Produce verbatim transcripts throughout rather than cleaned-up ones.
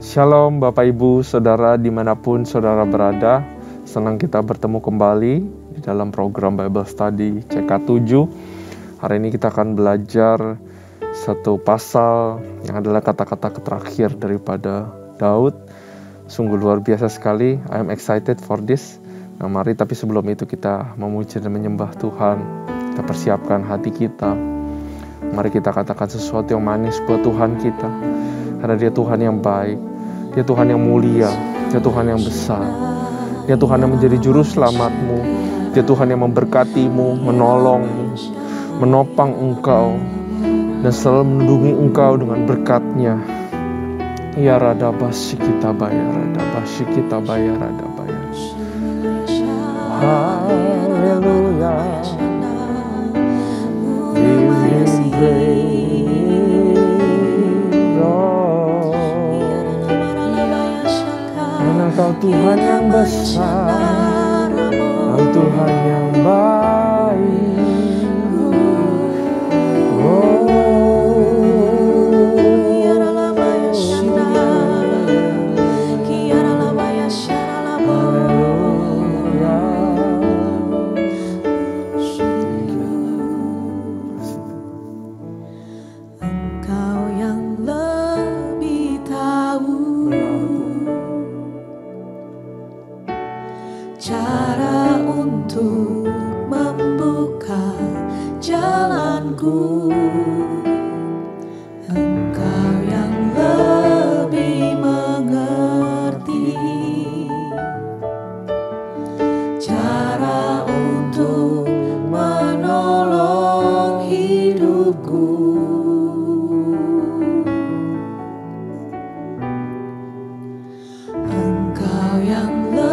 Shalom Bapak Ibu Saudara dimanapun Saudara berada. Senang kita bertemu kembali di dalam program Bible Study C K tujuh. Hari ini kita akan belajar satu pasal yang adalah kata-kata terakhir daripada Daud. Sungguh luar biasa sekali. I am excited for this. Nah mari, tapi sebelum itu kita memuji dan menyembah Tuhan. Kita persiapkan hati kita. Mari kita katakan sesuatu yang manis buat Tuhan kita. Karena Dia Tuhan yang baik. Dia Tuhan yang mulia, Dia Tuhan yang besar, Dia Tuhan yang menjadi juru selamatmu, Dia Tuhan yang memberkatimu, menolongmu, menopang engkau, dan selalu melindungi engkau dengan berkat-Nya. Ya rada basi kita bayar, rada basi kita bayar, rada bayar. Haleluya. Give Him praise. Engkau Tuhan yang besar, Engkau Tuhan yang baik. Oh, cara untuk membuka jalanku, Engkau yang lebih mengerti cara untuk menolong hidupku. Engkau yang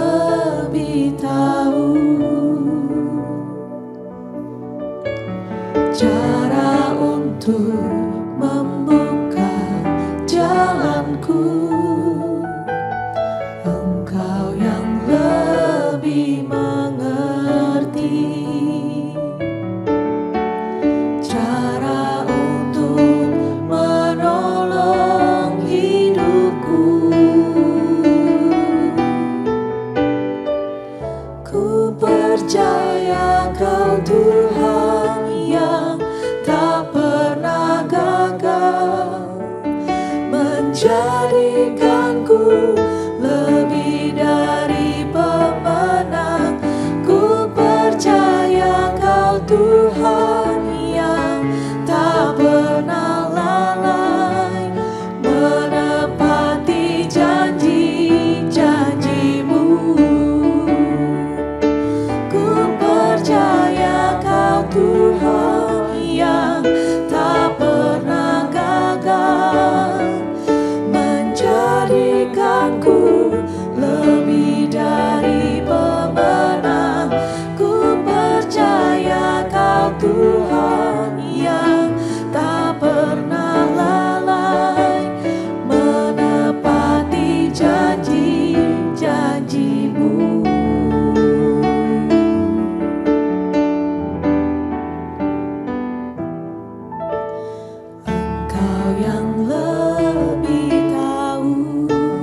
tahu cara untuk membuka jalanku, Engkau yang lebih mengerti cara untuk menolong hidupku. Ku percaya Kau Tuhan yang tak pernah gagal, menjadikanku lebih dari pemenang. Ku percaya Kau Tuhan yang tak pernah lalai, menepati janji-janji-Mu. Tuhan yang tak pernah gagal, menjadikanku lebih dari pemenang. Ku percaya Kau Tuhan yang tak pernah lalai, menepati janji-janji-Mu. Yang lebih tahu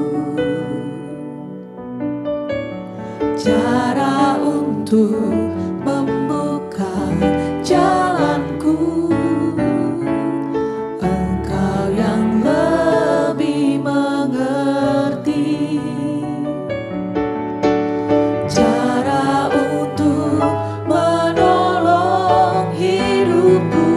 cara untuk membuka jalanku, Engkau yang lebih mengerti cara untuk menolong hidupku.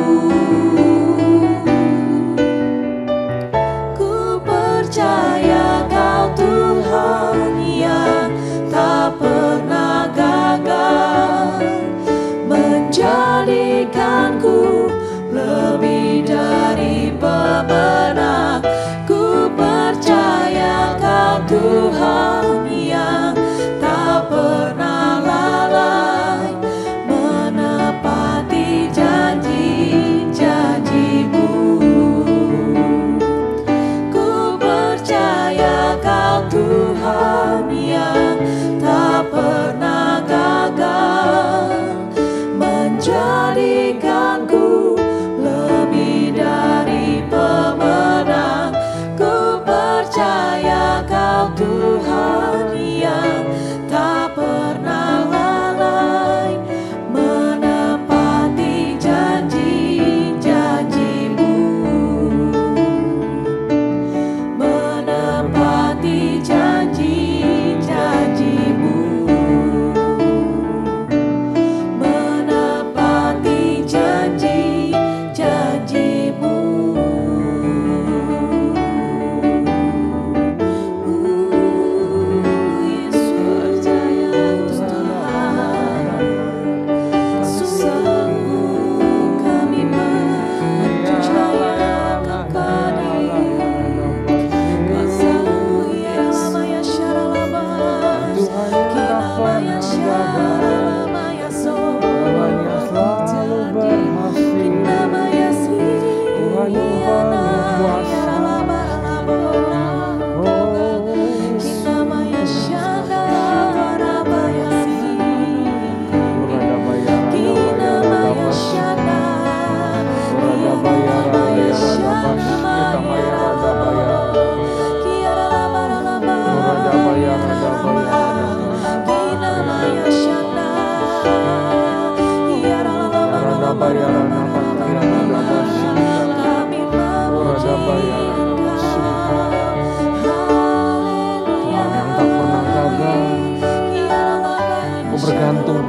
Percaya Kau Tuhan yang tak pernah gagal,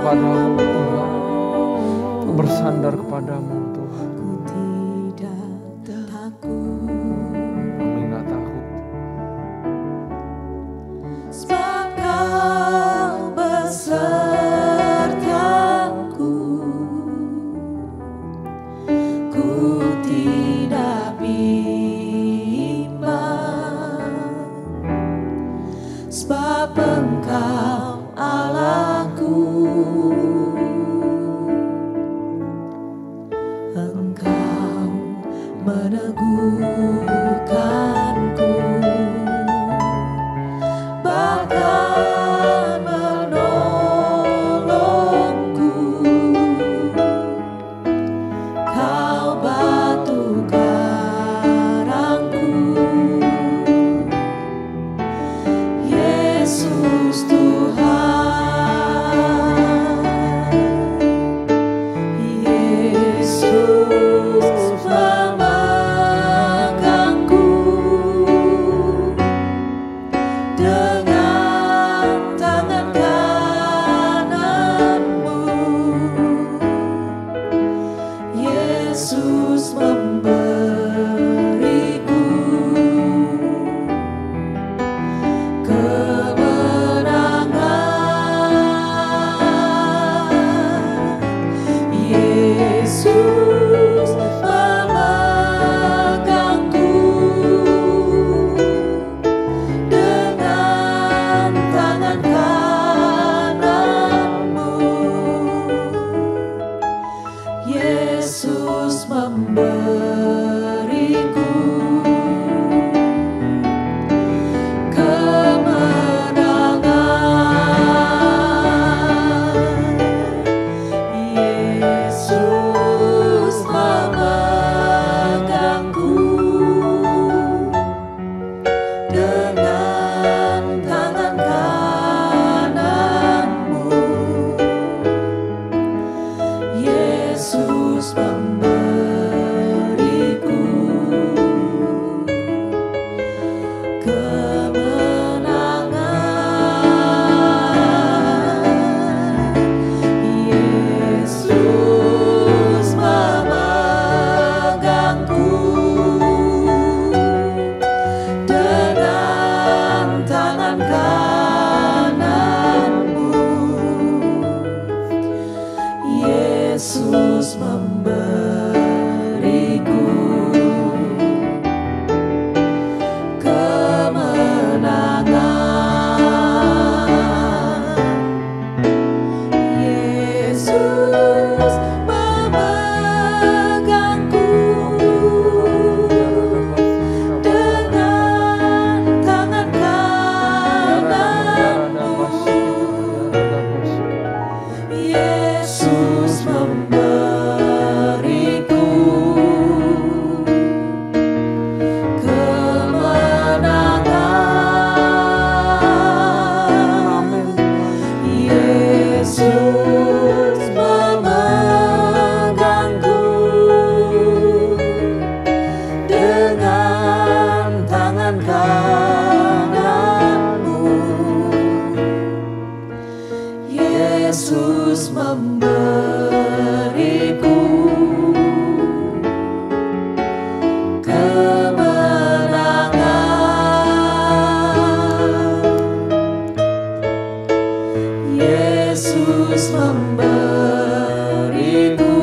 kepadamu Tuhan. Ku bersandar kepadamu Tuhan. Ku tidak takut, Kami gak takut. sebab Kau besertaku. Ku tidak bimbang, sebab Engkau Allahku. Engkau meneguhkanku, bahkan menolongku. Kau batu karangku, Yesus Tuhan. Yesus memegangku dengan tangan kananmu. Yesus memberiku kemenangan. Yesus memegangku dengan tangan kananmu. Yesus memberiku kemenangan. Yesus memegangku dengan tangan kananmu. Yesus memberiku kemenangan. Yesus memegangku dengan tangan kananmu. Yesus memberiku kemenangan. Yesus memegangku dengan tangan kananmu. Yesus memberiku kemenangan. Yesus memegangku dengan tangan kananmu. Yesus memberiku kemenangan. Yesus memberiku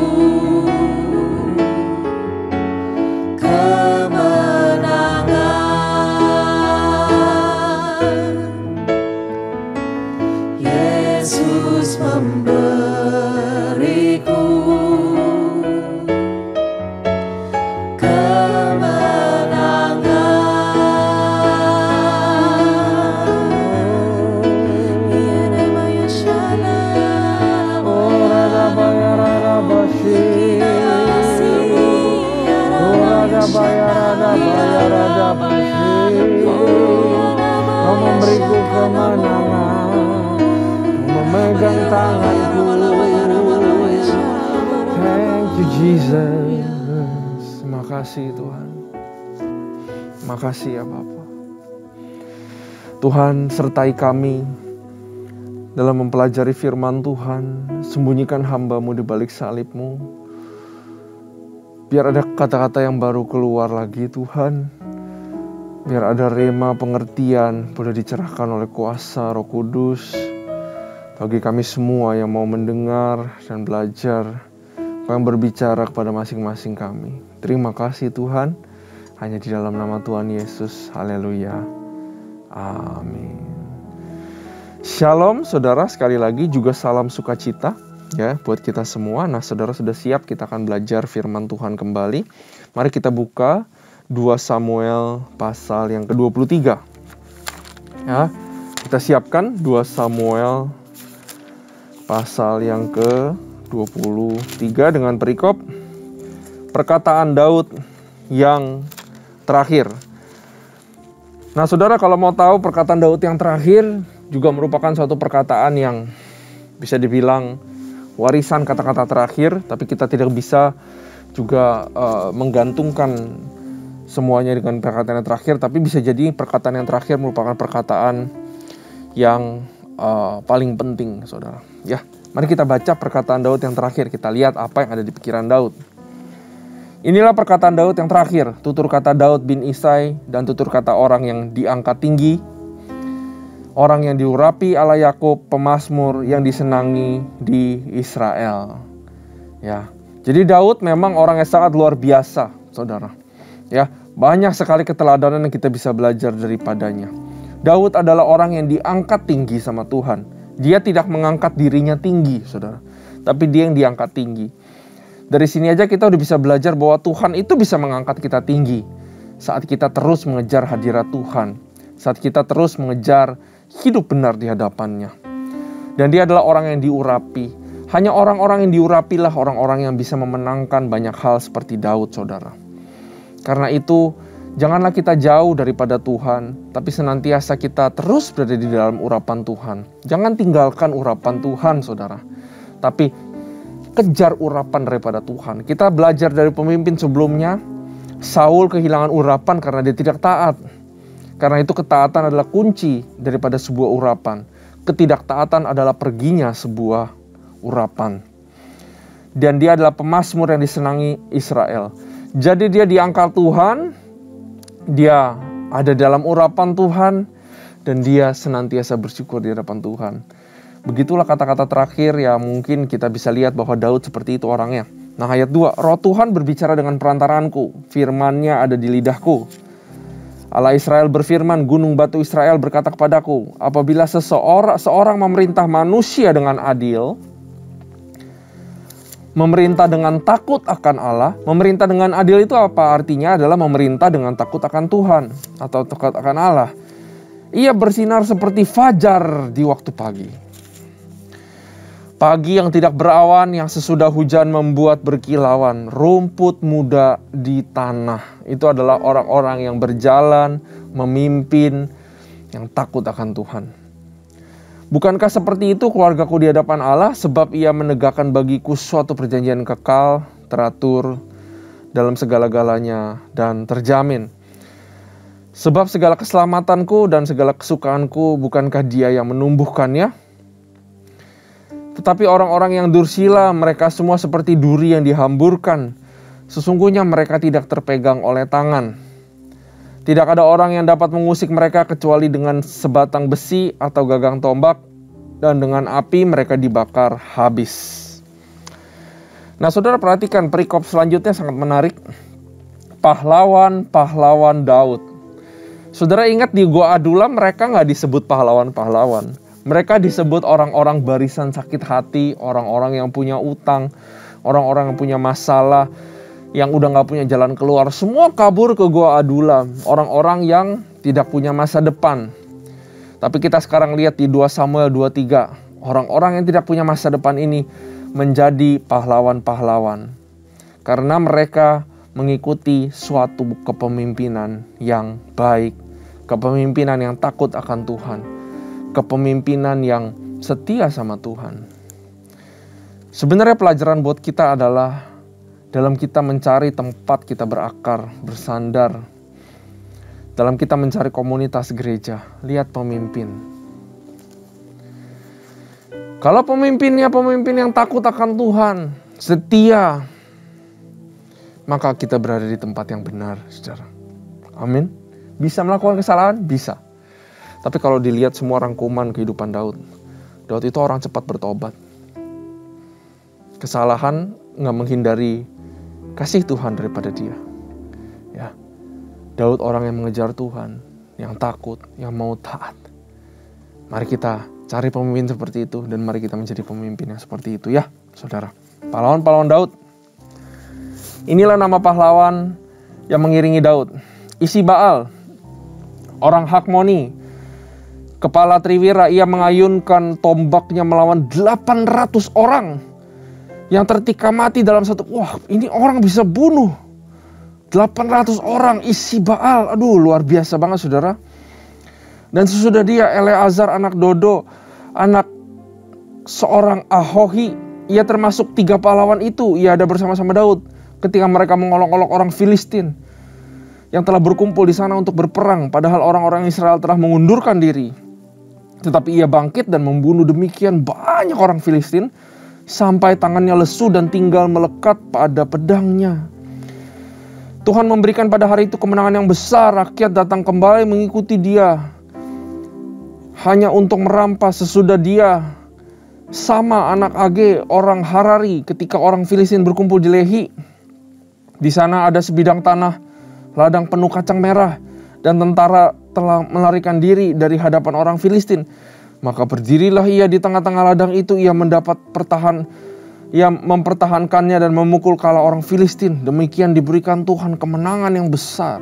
kemenangan. Yesus memberiku kemenangan. Yenemaya Shalom. Kau memberiku kemenangan, memegang tanganku. Thank you Jesus. Makasih Tuhan. Makasih ya Bapa. Tuhan sertai kami dalam mempelajari firman Tuhan. Sembunyikan hamba-Mu di balik salib-Mu. Biar ada kata-kata yang baru keluar lagi Tuhan. Biar ada rema pengertian boleh dicerahkan oleh kuasa Roh Kudus. Bagi kami semua yang mau mendengar dan belajar, yang berbicara kepada masing-masing kami. Terima kasih Tuhan. Hanya di dalam nama Tuhan Yesus. Haleluya. Amin. Shalom saudara, sekali lagi juga salam sukacita ya buat kita semua. Nah saudara sudah siap, kita akan belajar firman Tuhan kembali. Mari kita buka dua Samuel pasal yang ke dua puluh tiga. Ya, kita siapkan dua Samuel pasal yang ke dua puluh tiga dengan perikop perkataan Daud yang terakhir. Nah saudara, kalau mau tahu perkataan Daud yang terakhir juga merupakan suatu perkataan yang bisa dibilang warisan kata-kata terakhir, tapi kita tidak bisa juga uh, menggantungkan semuanya dengan perkataan yang terakhir, tapi bisa jadi perkataan yang terakhir merupakan perkataan yang uh, paling penting, saudara. Ya, mari kita baca perkataan Daud yang terakhir, kita lihat apa yang ada di pikiran Daud. Inilah perkataan Daud yang terakhir, tutur kata Daud bin Isai dan tutur kata orang yang diangkat tinggi, orang yang diurapi Allah Yakub, pemazmur yang disenangi di Israel. Ya, jadi Daud memang orang yang sangat luar biasa, saudara. Ya, banyak sekali keteladanan yang kita bisa belajar daripadanya. Daud adalah orang yang diangkat tinggi sama Tuhan. Dia tidak mengangkat dirinya tinggi, saudara, tapi dia yang diangkat tinggi. Dari sini aja kita udah bisa belajar bahwa Tuhan itu bisa mengangkat kita tinggi saat kita terus mengejar hadirat Tuhan, saat kita terus mengejar hidup benar di hadapannya. Dan dia adalah orang yang diurapi. Hanya orang-orang yang diurapilah orang-orang yang bisa memenangkan banyak hal seperti Daud, saudara. Karena itu, janganlah kita jauh daripada Tuhan, tapi senantiasa kita terus berada di dalam urapan Tuhan. Jangan tinggalkan urapan Tuhan, saudara. Tapi kejar urapan daripada Tuhan. Kita belajar dari pemimpin sebelumnya, Saul kehilangan urapan karena dia tidak taat. Karena itu ketaatan adalah kunci daripada sebuah urapan. Ketidaktaatan adalah perginya sebuah urapan. Dan dia adalah pemazmur yang disenangi Israel. Jadi dia diangkat Tuhan, dia ada dalam urapan Tuhan, dan dia senantiasa bersyukur di hadapan Tuhan. Begitulah kata-kata terakhir ya, mungkin kita bisa lihat bahwa Daud seperti itu orangnya. Nah ayat dua, Roh Tuhan berbicara dengan perantaranku, firman-Nya ada di lidahku. Allah Israel berfirman, gunung batu Israel berkata kepadaku, apabila seseorang seorang memerintah manusia dengan adil, memerintah dengan takut akan Allah. Memerintah dengan adil itu apa? Artinya adalah memerintah dengan takut akan Tuhan atau takut akan Allah. Ia bersinar seperti fajar di waktu pagi. Pagi yang tidak berawan, yang sesudah hujan membuat berkilauan, rumput muda di tanah. Itu adalah orang-orang yang berjalan, memimpin, yang takut akan Tuhan. Bukankah seperti itu keluargaku di hadapan Allah, sebab ia menegakkan bagiku suatu perjanjian kekal, teratur dalam segala-galanya, dan terjamin. Sebab segala keselamatanku dan segala kesukaanku, bukankah dia yang menumbuhkannya? Tetapi orang-orang yang dursila, mereka semua seperti duri yang dihamburkan. Sesungguhnya mereka tidak terpegang oleh tangan. Tidak ada orang yang dapat mengusik mereka kecuali dengan sebatang besi atau gagang tombak. Dan dengan api mereka dibakar habis. Nah saudara perhatikan perikop selanjutnya sangat menarik. Pahlawan-pahlawan Daud. Saudara ingat di Gua Adulam mereka nggak disebut pahlawan-pahlawan. Mereka disebut orang-orang barisan sakit hati, orang-orang yang punya utang, orang-orang yang punya masalah, yang udah gak punya jalan keluar. Semua kabur ke Gua Adulam, orang-orang yang tidak punya masa depan. Tapi kita sekarang lihat di dua Samuel dua puluh tiga, orang-orang yang tidak punya masa depan ini menjadi pahlawan-pahlawan. Karena mereka mengikuti suatu kepemimpinan yang baik, kepemimpinan yang takut akan Tuhan, kepemimpinan yang setia sama Tuhan. Sebenarnya pelajaran buat kita adalah dalam kita mencari tempat kita berakar, bersandar, dalam kita mencari komunitas gereja, lihat pemimpin. Kalau pemimpinnya pemimpin yang takut akan Tuhan, setia, maka kita berada di tempat yang benar, saudara. Amin. Bisa melakukan kesalahan? Bisa. Tapi kalau dilihat semua rangkuman kehidupan Daud, Daud itu orang cepat bertobat. Kesalahan nggak menghindari kasih Tuhan daripada dia. Ya, Daud orang yang mengejar Tuhan, yang takut, yang mau taat. Mari kita cari pemimpin seperti itu dan mari kita menjadi pemimpin yang seperti itu ya, saudara. Pahlawan-pahlawan Daud. Inilah nama pahlawan yang mengiringi Daud. Isi Baal, orang Hakmoni, kepala Triwira, ia mengayunkan tombaknya melawan delapan ratus orang yang tertikam mati dalam satu. Wah, ini orang bisa bunuh delapan ratus orang. Isi Baal, aduh luar biasa banget, saudara. Dan sesudah dia, Eleazar anak Dodo, anak seorang Ahohi, ia termasuk tiga pahlawan itu. Ia ada bersama-sama Daud ketika mereka mengolok-olok orang Filistin yang telah berkumpul di sana untuk berperang, padahal orang-orang Israel telah mengundurkan diri. Tetapi ia bangkit dan membunuh demikian banyak orang Filistin sampai tangannya lesu dan tinggal melekat pada pedangnya. Tuhan memberikan pada hari itu kemenangan yang besar. Rakyat datang kembali mengikuti dia hanya untuk merampas. Sesudah dia, Sama anak Age orang Harari, ketika orang Filistin berkumpul di Lehi, di sana ada sebidang tanah, ladang penuh kacang merah, dan tentara telah melarikan diri dari hadapan orang Filistin. Maka berdirilah ia di tengah-tengah ladang itu. Ia mendapat pertahan, ia mempertahankannya dan memukul kala orang Filistin. Demikian diberikan Tuhan kemenangan yang besar.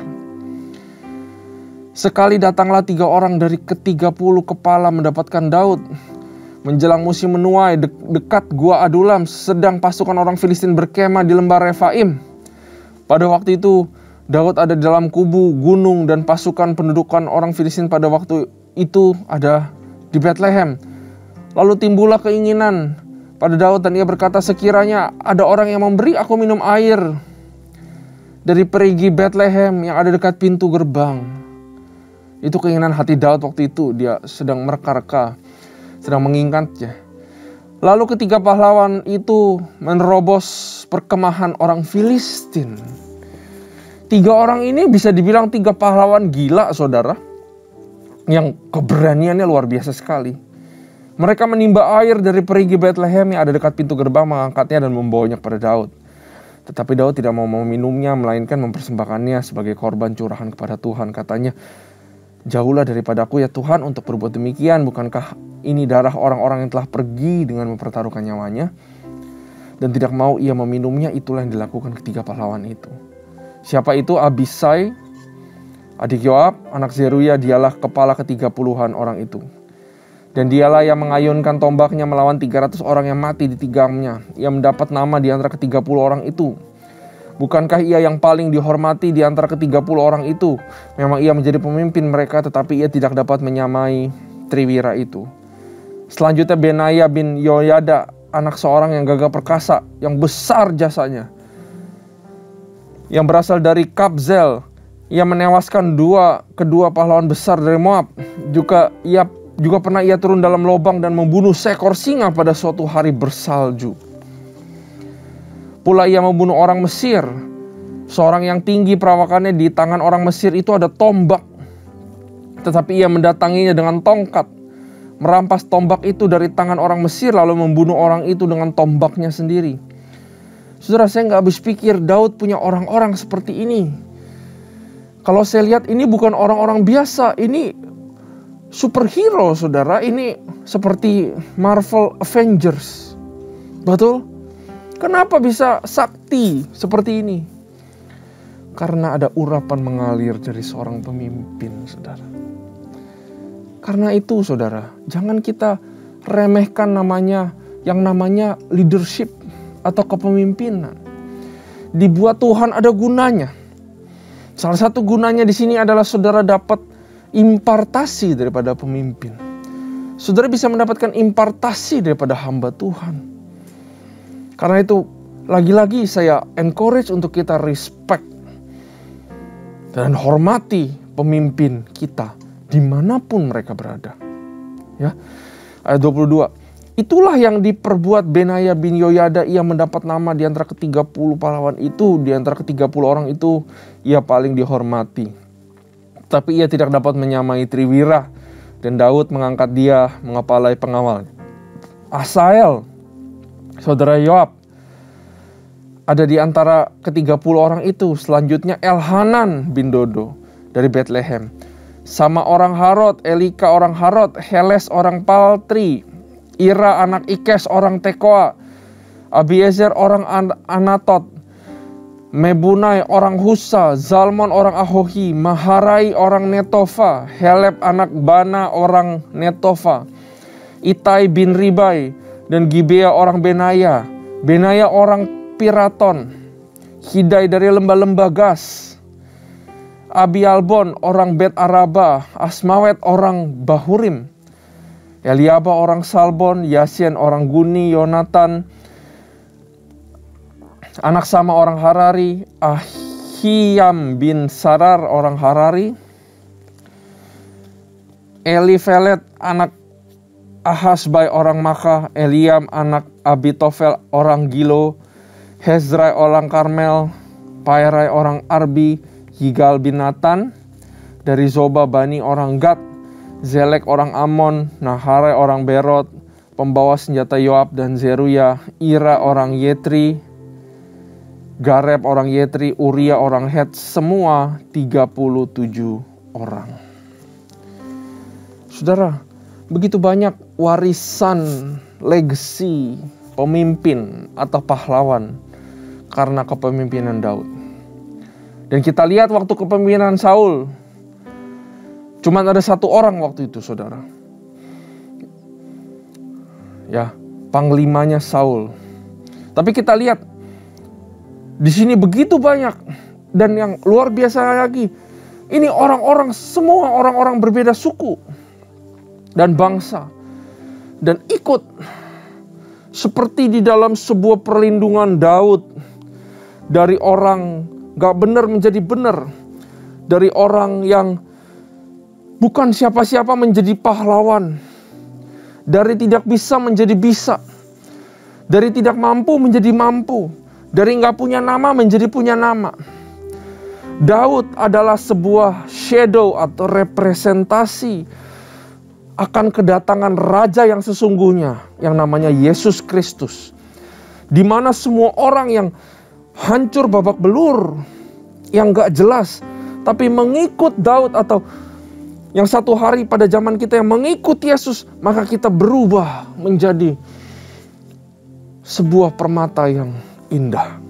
Sekali datanglah tiga orang dari ketiga puluh kepala mendapatkan Daud. Menjelang musim menuai de dekat gua Adulam, sedang pasukan orang Filistin berkemah di lembah Refaim. Pada waktu itu Daud ada di dalam kubu gunung dan pasukan pendudukan orang Filistin pada waktu itu ada di Bethlehem. Lalu timbullah keinginan pada Daud dan ia berkata, sekiranya ada orang yang memberi aku minum air dari perigi Bethlehem yang ada dekat pintu gerbang. Itu keinginan hati Daud waktu itu. Dia sedang mereka-reka, sedang mengingatnya. Lalu ketiga pahlawan itu menerobos perkemahan orang Filistin. Tiga orang ini bisa dibilang tiga pahlawan gila, saudara, yang keberaniannya luar biasa sekali. Mereka menimba air dari perigi Bethlehem yang ada dekat pintu gerbang, mengangkatnya dan membawanya kepada Daud. Tetapi Daud tidak mau meminumnya, melainkan mempersembahkannya sebagai korban curahan kepada Tuhan. Katanya, jauhlah daripadaku ya Tuhan untuk berbuat demikian. Bukankah ini darah orang-orang yang telah pergi dengan mempertaruhkan nyawanya? Dan tidak mau ia meminumnya. Itulah yang dilakukan ketiga pahlawan itu. Siapa itu? Abisai, adik Yoab, anak Zeruya. Dialah kepala ketiga puluhan orang itu. Dan dialah yang mengayunkan tombaknya melawan tiga ratus orang yang mati di tigangnya. Ia mendapat nama di antara ketiga puluh orang itu. Bukankah ia yang paling dihormati di antara ketiga puluh orang itu? Memang ia menjadi pemimpin mereka, tetapi ia tidak dapat menyamai Triwira itu. Selanjutnya Benaya bin Yoyada, anak seorang yang gagah perkasa, yang besar jasanya, yang berasal dari Kabzel. Ia menewaskan dua kedua pahlawan besar dari Moab. Juga ia juga pernah ia turun dalam lubang dan membunuh seekor singa pada suatu hari bersalju. Pula ia membunuh orang Mesir, seorang yang tinggi perawakannya. Di tangan orang Mesir itu ada tombak, tetapi ia mendatanginya dengan tongkat, merampas tombak itu dari tangan orang Mesir, lalu membunuh orang itu dengan tombaknya sendiri. Saudara, saya nggak habis pikir Daud punya orang-orang seperti ini. Kalau saya lihat ini bukan orang-orang biasa, ini superhero, saudara. Ini seperti Marvel Avengers, betul? Kenapa bisa sakti seperti ini? Karena ada urapan mengalir dari seorang pemimpin, saudara. Karena itu, saudara, jangan kita remehkan namanya yang namanya leadership atau kepemimpinan. Dibuat Tuhan ada gunanya. Salah satu gunanya di sini adalah saudara dapat impartasi daripada pemimpin. Saudara bisa mendapatkan impartasi daripada hamba Tuhan. Karena itu, lagi-lagi saya encourage untuk kita respect dan hormati pemimpin kita dimanapun mereka berada. Ya, ayat dua puluh dua. Itulah yang diperbuat Benaya bin Yoyada. Ia mendapat nama di antara ketiga puluh pahlawan itu. Di antara ketiga puluh orang itu, ia paling dihormati. Tapi ia tidak dapat menyamai Triwira. Dan Daud mengangkat dia mengepalai pengawal. Asael, saudara Yoab, ada di antara ketiga puluh orang itu. Selanjutnya Elhanan bin Dodo dari Bethlehem. Sama orang Harod, Elika orang Harod, Heles orang Paltri, Ira anak Ikes orang Tekoa, Abiezer orang An- Anatot, Mebunai orang Husa, Zalmon orang Ahohi, Maharai orang Netofa, Heleb anak Bana orang Netofa, Itai bin Ribai, dan Gibea orang Benaya, Benaya orang Piraton, Hidai dari lembah-lembah Gas, Abialbon orang Bet Araba, Asmawet orang Bahurim, Eliaba orang Salbon, Yasien orang Guni, Yonatan anak Sama orang Harari, Ahiyam bin Sarar orang Harari, Elifelet anak Ahasbai orang Maka, Eliam anak Abitofel orang Gilo, Hezrai orang Karmel, Pairai orang Arbi, Yigal bin Natan dari Zoba Bani orang Gad, Zelek orang Amon, Naharai orang Berot, pembawa senjata Yoab dan Zeruya, Ira orang Yetri, Gareb orang Yetri, Uria orang Het, semua tiga puluh tujuh orang. Saudara, begitu banyak warisan, legacy, pemimpin atau pahlawan karena kepemimpinan Daud. Dan kita lihat waktu kepemimpinan Saul, cuma ada satu orang waktu itu, saudara. Ya, panglimanya Saul. Tapi kita lihat di sini begitu banyak, dan yang luar biasa lagi, ini orang-orang, semua orang-orang berbeda suku dan bangsa, dan ikut seperti di dalam sebuah perlindungan Daud dari orang gak benar menjadi benar, dari orang yang bukan siapa-siapa menjadi pahlawan, dari tidak bisa menjadi bisa, dari tidak mampu menjadi mampu, dari gak punya nama menjadi punya nama. Daud adalah sebuah shadow atau representasi akan kedatangan Raja yang sesungguhnya, yang namanya Yesus Kristus. Di mana semua orang yang hancur babak belur, yang gak jelas, tapi mengikut Daud, atau yang satu hari pada zaman kita yang mengikut Yesus, maka kita berubah menjadi sebuah permata yang indah.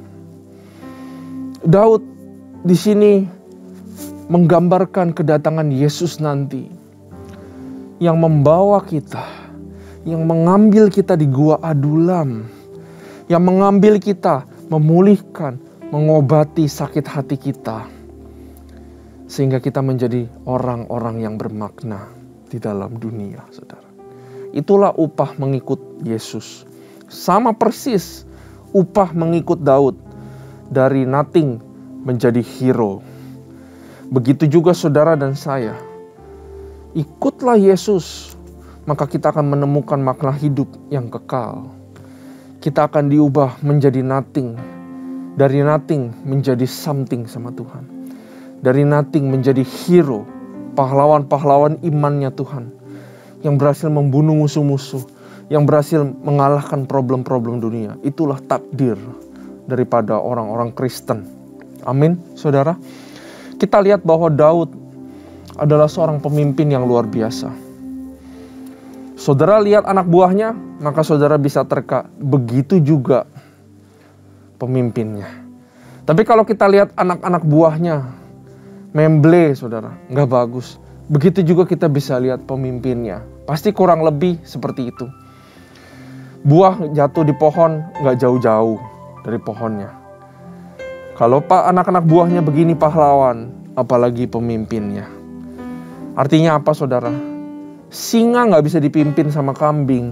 Daud di sini menggambarkan kedatangan Yesus nanti, yang membawa kita, yang mengambil kita di gua Adulam, yang mengambil kita, memulihkan, mengobati sakit hati kita, sehingga kita menjadi orang-orang yang bermakna di dalam dunia, saudara. Itulah upah mengikut Yesus. Sama persis upah mengikut Daud, dari nothing menjadi hero. Begitu juga saudara dan saya. Ikutlah Yesus, maka kita akan menemukan makna hidup yang kekal. Kita akan diubah menjadi nothing, dari nothing menjadi something sama Tuhan, dari nothing menjadi hero, pahlawan-pahlawan imannya Tuhan, yang berhasil membunuh musuh-musuh, yang berhasil mengalahkan problem-problem dunia. Itulah takdir daripada orang-orang Kristen. Amin, saudara. Kita lihat bahwa Daud adalah seorang pemimpin yang luar biasa. Saudara lihat anak buahnya, maka saudara bisa terka. Begitu juga pemimpinnya. Tapi kalau kita lihat anak-anak buahnya, memble, saudara, nggak bagus. Begitu juga kita bisa lihat pemimpinnya. Pasti kurang lebih seperti itu. Buah jatuh di pohon, nggak jauh-jauh dari pohonnya. Kalau pak anak-anak buahnya begini pahlawan, apalagi pemimpinnya. Artinya apa, saudara? Singa nggak bisa dipimpin sama kambing.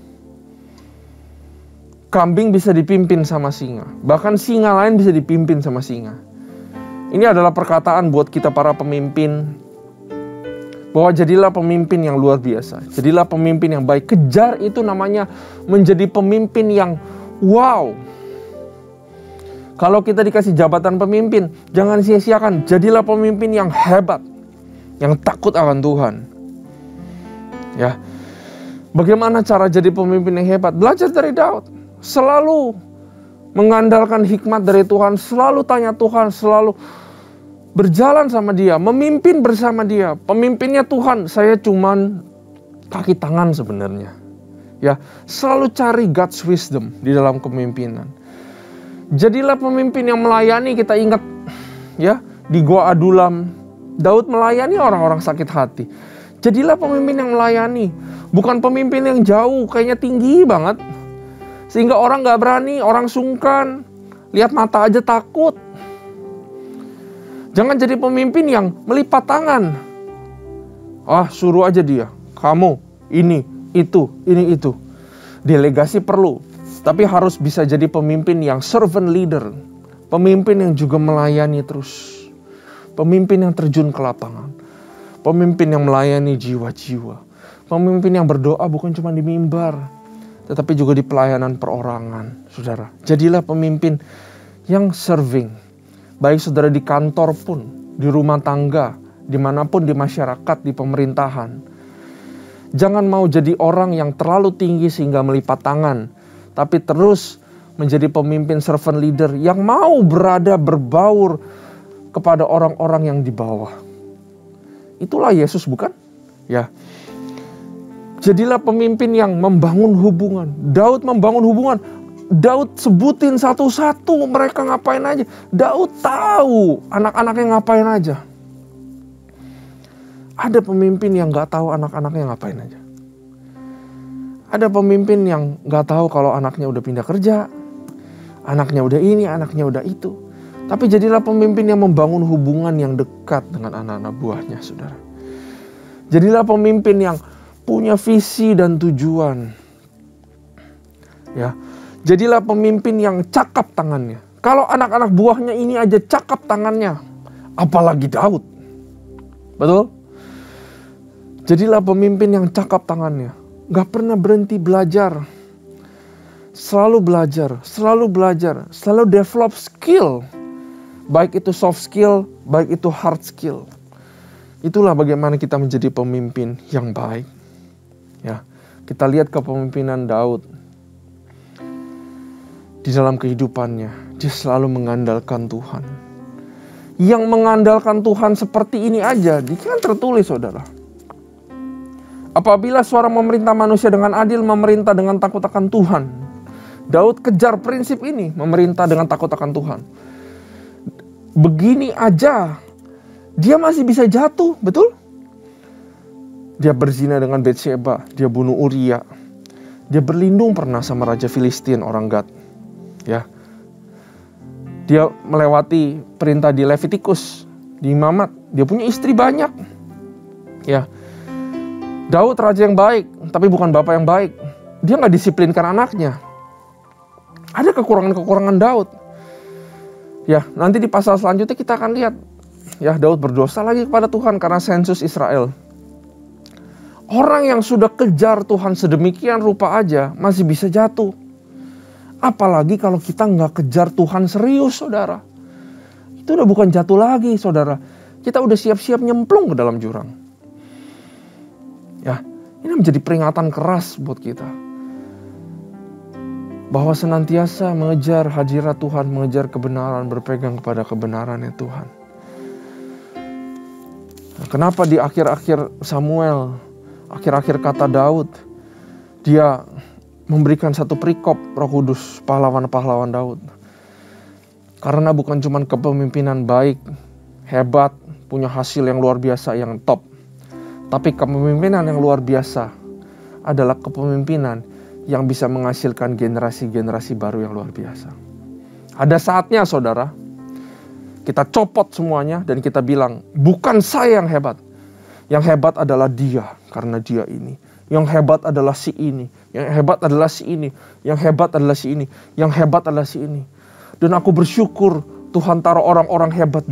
Kambing bisa dipimpin sama singa. Bahkan singa lain bisa dipimpin sama singa. Ini adalah perkataan buat kita para pemimpin. Bahwa jadilah pemimpin yang luar biasa. Jadilah pemimpin yang baik. Kejar itu namanya menjadi pemimpin yang wow. Kalau kita dikasih jabatan pemimpin, jangan sia-siakan. Jadilah pemimpin yang hebat, yang takut akan Tuhan. Ya. Bagaimana cara jadi pemimpin yang hebat? Belajar dari Daud. Selalu mengandalkan hikmat dari Tuhan, selalu tanya Tuhan, selalu berjalan sama dia, memimpin bersama dia. Pemimpinnya Tuhan, saya cuman kaki tangan sebenarnya. Ya, selalu cari God's wisdom di dalam kepemimpinan. Jadilah pemimpin yang melayani. Kita ingat ya, di Gua Adulam, Daud melayani orang-orang sakit hati. Jadilah pemimpin yang melayani, bukan pemimpin yang jauh, kayaknya tinggi banget, sehingga orang gak berani, orang sungkan, lihat mata aja takut. Jangan jadi pemimpin yang melipat tangan. Ah, suruh aja dia, kamu, ini, itu, ini, itu. Delegasi perlu, tapi harus bisa jadi pemimpin yang servant leader, pemimpin yang juga melayani terus, pemimpin yang terjun ke lapangan. Pemimpin yang melayani jiwa-jiwa. Pemimpin yang berdoa bukan cuma di mimbar, tetapi juga di pelayanan perorangan, saudara. Jadilah pemimpin yang serving. Baik saudara di kantor pun, di rumah tangga, dimanapun di masyarakat, di pemerintahan. Jangan mau jadi orang yang terlalu tinggi sehingga melipat tangan, tapi terus menjadi pemimpin servant leader yang mau berada berbaur kepada orang-orang yang di bawah. Itulah Yesus, bukan? Ya. Jadilah pemimpin yang membangun hubungan. Daud membangun hubungan. Daud sebutin satu-satu mereka ngapain aja. Daud tahu anak-anaknya ngapain aja. Ada pemimpin yang gak tahu anak-anaknya ngapain aja. Ada pemimpin yang gak tahu kalau anaknya udah pindah kerja, anaknya udah ini, anaknya udah itu. Tapi jadilah pemimpin yang membangun hubungan yang dekat dengan anak-anak buahnya, saudara. Jadilah pemimpin yang punya visi dan tujuan. Ya, jadilah pemimpin yang cakap tangannya. Kalau anak-anak buahnya ini aja cakap tangannya, apalagi Daud. Betul? Jadilah pemimpin yang cakap tangannya. Gak pernah berhenti belajar. Selalu belajar, selalu belajar, selalu develop skill. Baik itu soft skill, baik itu hard skill. Itulah bagaimana kita menjadi pemimpin yang baik. Ya, kita lihat kepemimpinan Daud. Di dalam kehidupannya, dia selalu mengandalkan Tuhan. Yang mengandalkan Tuhan seperti ini aja, dia kan tertulis, saudara. Apabila seorang memerintah manusia dengan adil, memerintah dengan takut akan Tuhan. Daud kejar prinsip ini, memerintah dengan takut akan Tuhan. Begini aja, dia masih bisa jatuh, betul? Dia berzina dengan Betsheba, dia bunuh Uria. Dia berlindung pernah sama Raja Filistin, orang Gad. Ya. Dia melewati perintah di Levitikus, di Imamat. Dia punya istri banyak. Ya. Daud raja yang baik, tapi bukan bapak yang baik. Dia gak disiplinkan anaknya. Ada kekurangan-kekurangan Daud. Ya, nanti di pasal selanjutnya kita akan lihat. Ya, Daud berdosa lagi kepada Tuhan karena sensus Israel. Orang yang sudah kejar Tuhan sedemikian rupa aja masih bisa jatuh. Apalagi kalau kita nggak kejar Tuhan serius, saudara. Itu udah bukan jatuh lagi, saudara. Kita udah siap-siap nyemplung ke dalam jurang. Ya, ini menjadi peringatan keras buat kita. Bahwa senantiasa mengejar hadirat Tuhan, mengejar kebenaran, berpegang kepada kebenarannya Tuhan. Nah, kenapa di akhir-akhir Samuel, akhir-akhir kata Daud, dia memberikan satu perikop Roh Kudus, pahlawan-pahlawan Daud. Karena bukan cuma kepemimpinan baik, hebat, punya hasil yang luar biasa, yang top. Tapi kepemimpinan yang luar biasa adalah kepemimpinan yang bisa menghasilkan generasi-generasi baru yang luar biasa. Ada saatnya, saudara, kita copot semuanya dan kita bilang, bukan saya yang hebat. Yang hebat adalah dia, karena dia ini. Yang hebat adalah si ini. Yang hebat adalah si ini. Yang hebat adalah si ini. Yang hebat adalah si ini. Dan aku bersyukur Tuhan taruh orang-orang hebat di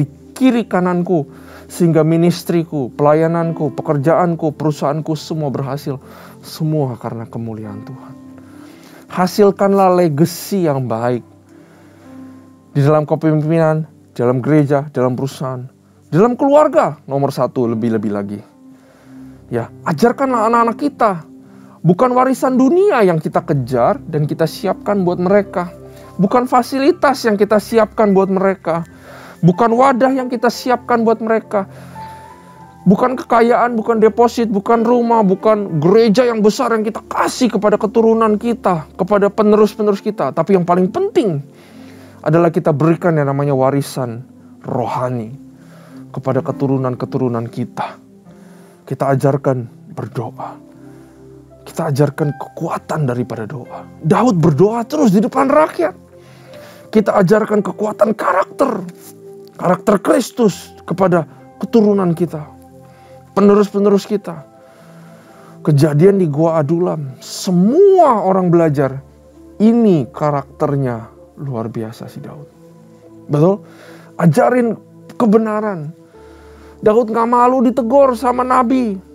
kiri kananku, sehingga ministriku, pelayananku, pekerjaanku, perusahaanku semua berhasil. Semua karena kemuliaan Tuhan. Hasilkanlah legacy yang baik di dalam kepemimpinan, dalam gereja, dalam perusahaan, dalam keluarga, nomor satu lebih-lebih lagi. Ya, ajarkanlah anak-anak kita. Bukan warisan dunia yang kita kejar dan kita siapkan buat mereka. Bukan fasilitas yang kita siapkan buat mereka. Bukan wadah yang kita siapkan buat mereka. Bukan kekayaan, bukan deposit, bukan rumah, bukan gereja yang besar yang kita kasih kepada keturunan kita, kepada penerus-penerus kita. Tapi yang paling penting adalah kita berikan yang namanya warisan rohani kepada keturunan-keturunan kita. Kita ajarkan berdoa. Kita ajarkan kekuatan daripada doa. Daud berdoa terus di depan rakyat. Kita ajarkan kekuatan karakter. Karakter Kristus kepada keturunan kita. Penerus-penerus kita. Kejadian di Gua Adulam. Semua orang belajar. Ini karakternya luar biasa si Daud. Betul? Ajarin kebenaran. Daud gak malu ditegur sama Nabi.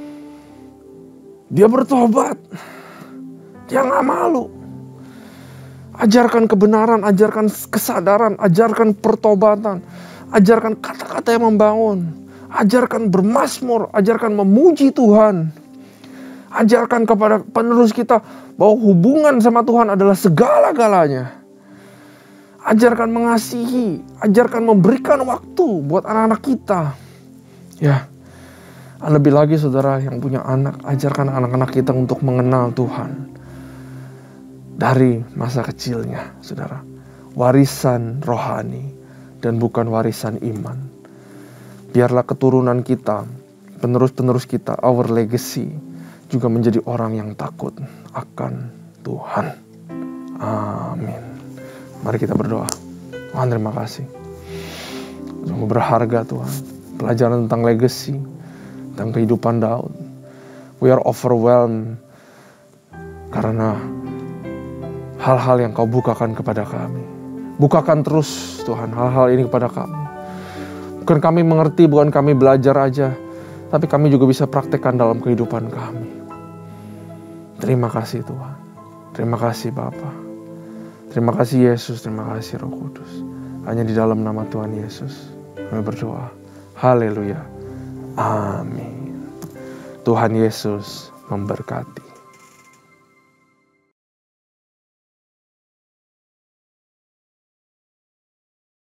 Dia bertobat. Dia gak malu. Ajarkan kebenaran, ajarkan kesadaran, ajarkan pertobatan. Ajarkan kata-kata yang membangun. Ajarkan bermazmur, ajarkan memuji Tuhan. Ajarkan kepada penerus kita bahwa hubungan sama Tuhan adalah segala-galanya. Ajarkan mengasihi, ajarkan memberikan waktu buat anak-anak kita. Ya. Lebih lagi saudara yang punya anak, ajarkan anak-anak kita untuk mengenal Tuhan. Dari masa kecilnya, saudara. Warisan rohani dan bukan warisan iman. Biarlah keturunan kita, penerus-penerus kita, our legacy, juga menjadi orang yang takut akan Tuhan. Amin. Mari kita berdoa. Tuhan, terima kasih. Sungguh berharga Tuhan. Pelajaran tentang legacy, tentang kehidupan Daud. We are overwhelmed karena hal-hal yang kau bukakan kepada kami. Bukakan terus Tuhan hal-hal ini kepada kami. Bukan kami mengerti, bukan kami belajar aja, tapi kami juga bisa praktekkan dalam kehidupan kami. Terima kasih Tuhan. Terima kasih Bapa. Terima kasih Yesus, terima kasih Roh Kudus. Hanya di dalam nama Tuhan Yesus kami berdoa. Haleluya. Amin. Tuhan Yesus memberkati.